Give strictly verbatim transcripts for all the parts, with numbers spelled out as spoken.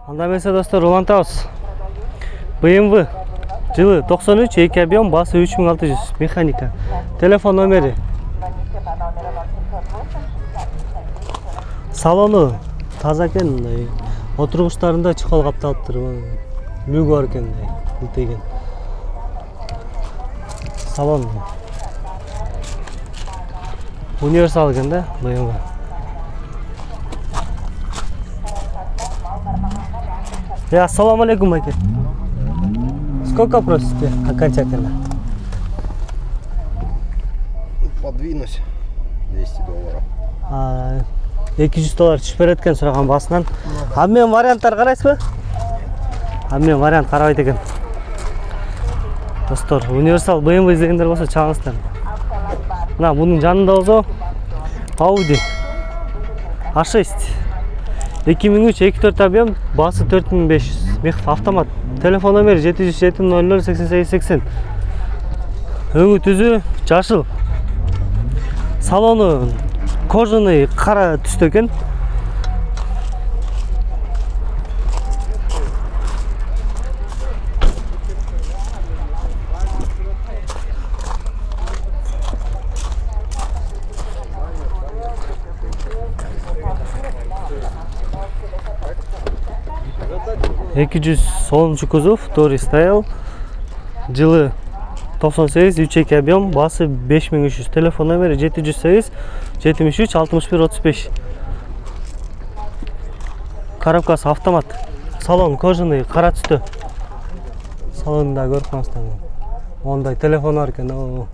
Анда эмесе достор, улантабыз. бэ эм вэ жылы токсон үч, эки объем, басы үч миң алты жүз, механика. Телефон номери. Салону таза экен, мындай. Отургучтарында чыкол капталыптыр. Лүгү бар экен, мындай. Салон универсал экен да, бэ эм вэ. Я, ассаламу алейкум, майке. Сколько просите окончательно? Подвинусь двести долларов. А, эки жүз доллар түшүп берет экен сураган басынан. А мен варианттар карайсызбы? А мен вариант карабайт экен. Достор, универсал бэ эм вэ издегендер болсо чагыңыздар. Мына бунун жанында болсо Audi а шесть. эки миң үч, эки төрт объем, басы төрт миң беш жүз. Мехов автомат. Телефон номери жети жүз жети ноль ноль сексен сегиз сексен. Өңү түзүү, жашыл. Салону кожаный кара түстө экен. эки жүз онунчу кузов, Тори Style, жылы токсон сегиз, үч эки объем, басы беш миң үч жүз. Телефон номери жети жүз сегиз, жетимиш үч, алтымыш бир, отуз беш. Коробкасы автомат. Салон кожаный, кара түстө. Салонда көрүп калсаңыздар. Ондай телефон бар экен.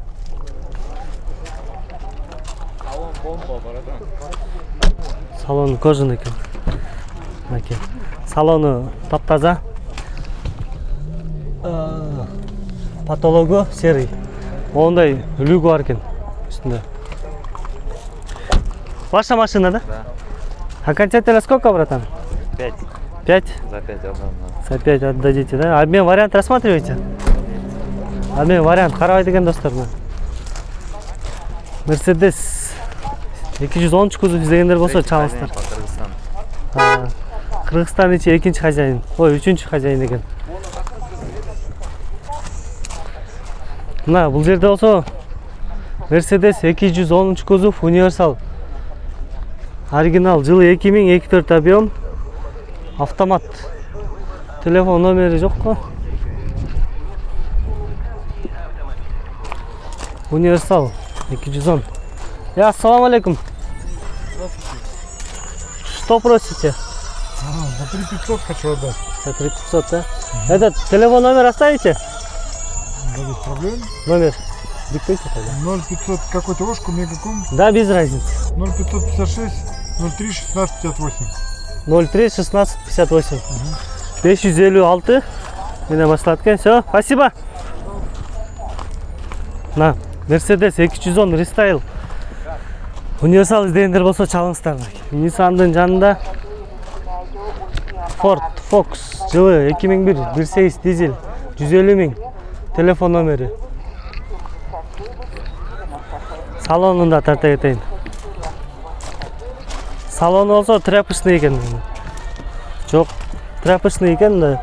Салон кожаный экен. Мынакей. Салону таптаза. Потологу серый. Ондай люгу бар экен үстүндө. Ваша машина, да? Да. Окончательно сколько, братан? Пять. Пять? За пять отдам. За пять отдадите, да? Обмен вариант рассматриваете? Обмен вариант карабайт экен достор. Мерседес эки жүз онунчу кузов издегендер болсо чалыңыздар. Кыргызстан ичи экинчи хозяин. Ой, үчүнчү хозяин экен. Мына бул жерде болсо Мерседес эки жүз онунчу кузов, универсал. Оригинал, жылы эки миң, эки төрт объем, автомат. Телефон номери жокко. Универсал эки жүз он. Я, ассаламу алейкум. Что просите? За три пятьсот хочу отдать. За три пятьсот, да? Этот телефон номер оставите? Да, без проблем. Номер диктуйте тогда. ноль пятьсот, какой-то ложку, мегаком. Да, без разницы. ноль пятьсот пятьдесят шесть, ноль три, шестнадцать, пятьдесят восемь. ноль три, шестнадцать, пятьдесят восемь. беш жүз элүү алты. Менен башталат экен. Всё, спасибо. На, Мерседес эки жүз он рестайл. Универсал издегендер болсо чалыңыздар. Ниссандын жанында Ford Focus, жылы эки миң бир, бир сегиз дизель, жүз элүү миң. Телефон номери. Салонунда тарта кетейин. Салону болсо тряпочный экен. Жок, тряпочный экен да.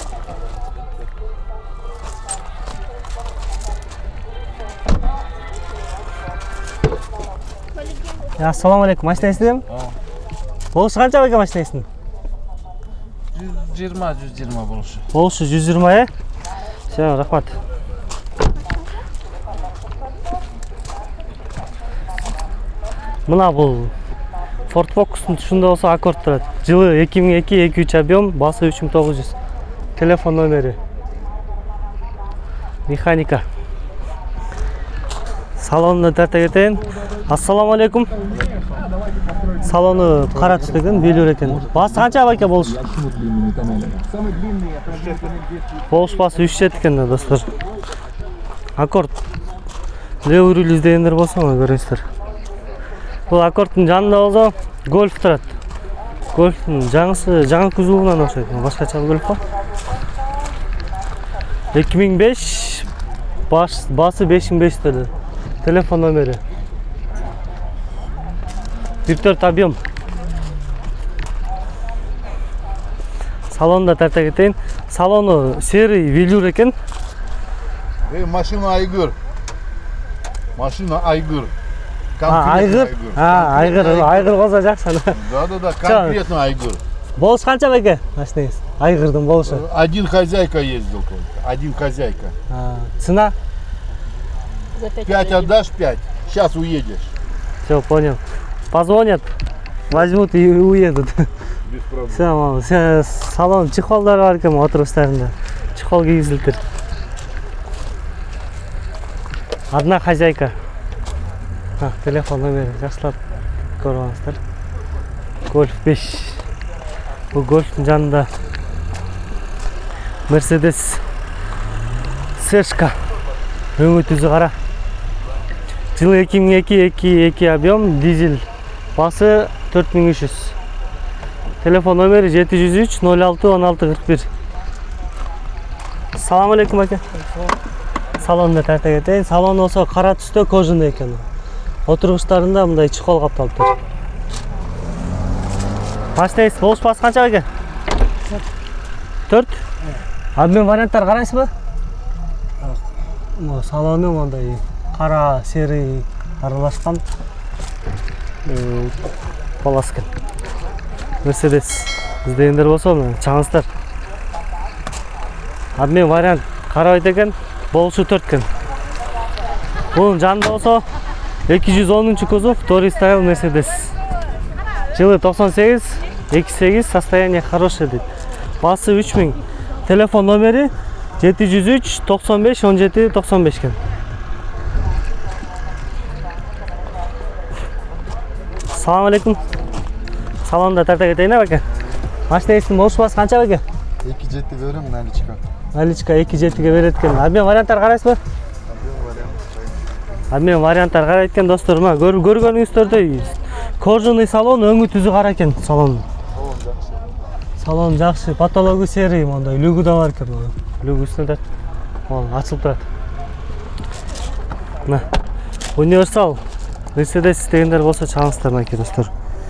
Ассаламу алейкум, машина эсидем? Болушу канча байке машина эсин? жүз жыйырма, жүз жыйырма болушу. Болушу жүз жыйырма, э? Всё, рахмат. Мына бул Ford Focus'ун тушунда болсо Accord турат. Жылы эки миң эки, эки үч объем, басы үч миң тогуз жүз. Телефон номери. Механика. Салонуна тарта кетейин. Ассаламу алейкум. Салону кара түстө экен, белүүр экен. Басы канча байке болуш? Болуш басы үч жет экен да, достор. Accord. Левый руль издегендер болсо көрүңүздөр. Бул Accord'тун жанында болсо Golf турат. Golf'тун жаңысы, жаңы кузовунан окшойт. Башкача Golf бар. эки миң беш, басы беш миң беш жүз. Телефон номери. бир төрт объем. Салонда тарта кетейин. Салону серый велюр экен. Ey, машина Айгыр. Машина Айгыр. А, айгыр. А, айгыр, айгыр болсо жакшы. Да, да, да, конкретно Айгыр. Болуш канча беке? Машинеңиз? Айгырдын болушу. Один хозяйка ездил только. Один хозяйка. Цена? Пять отдашь, пять. Сейчас уедешь. Все, понял. Позвонят, возьмут и уедут. Без проблем. Все, мам, все, салон, чехолдар бар экен отургучтарында. Чехол кийгизилиптир. Одна хозяйка. А, телефон номери жакшылап көрүп алыңыздар. Golf беш. Бул Golf'тун жанында Mercedes Сешка. Өңү түзү кара. Жылы эки миң эки эки эки объем, дизель. Басы төрт миң үч жүз. Телефон номери жети жүз үч ноль алты он алты кырк бир. Салам алейкум ака. Салонда тарта кетейин. Салон болсо кара түстө кожаный экен. Отургучтарында мындай чехол капталыптыр. Машинеңиз болуш басы канча ака? төрт. Обмен варианттар карайсызбы? Салону мындай кара, серый аралашкан полоска. Mercedes издегендер болсо чаңыздар. Обмен вариант карабайт экен, болушу төрт экен. Бунун жанында болсо эки жүз онунчу кузов Touring Style Mercedes. Жылы токсон сегиз, эки сегиз, состояние хорошее дейт. Басы үч миң. Телефон номери жети жүз үч токсон беш он жети токсон беш экен. Салам алейкум. Салонда тарта кетейин ака. Машинеңиздин болуш басы канча беке? эки жети берем, наличка. Наличка эки жетиге берет экен. Обмен варианттар карайсызбы? Обмен варианттар карайт экен достор. Мына көргөнүңүздөрдөй кожаный салон, өңү түзү кара экен салон. Салон жакшы. Салон жакшы, потологу серый, мондай люгу да бар экен. Люгу үстүнө тарт. Ол ачылып турат. Мына универсал Mercedes дегендер болсо чаңыздар мынакей достор.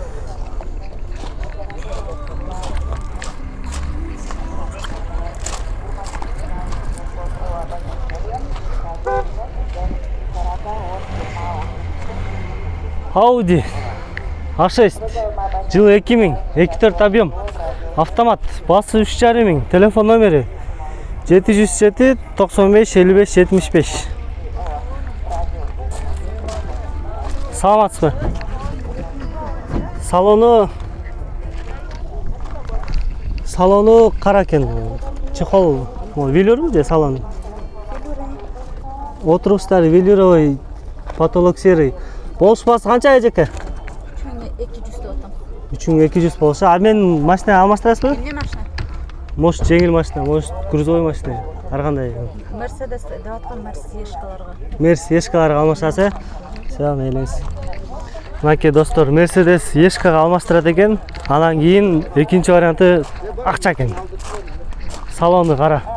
Audi а шесть. Жылы эки миң, эки төрт объем. Автомат. Басы үч жарым миң. Телефон номери жети жүз жети токсон беш элүү беш жетимиш беш. Саламатсызбы? Салону Салону кара экен. Чехол велюрбу же салон? Отургучтары велюровый, потолок серый. Болуш басы канча эжеке? эки жүз деп атам. үч миң эки жүз болсо, а мен машина алмаштырасызбы? Эмне машина? Может, жеңил машина, может, грузовой машина. Ар кандай? Mercedes деп аткан Mercedes эшкаларга. Мерс эшкаларга алмаштырасы. Все, мейлиңиз. Мынакей достор, Mercedes эшкага алмаштырат экен. Анан кийин экинчи варианты акча экен. Салону кара.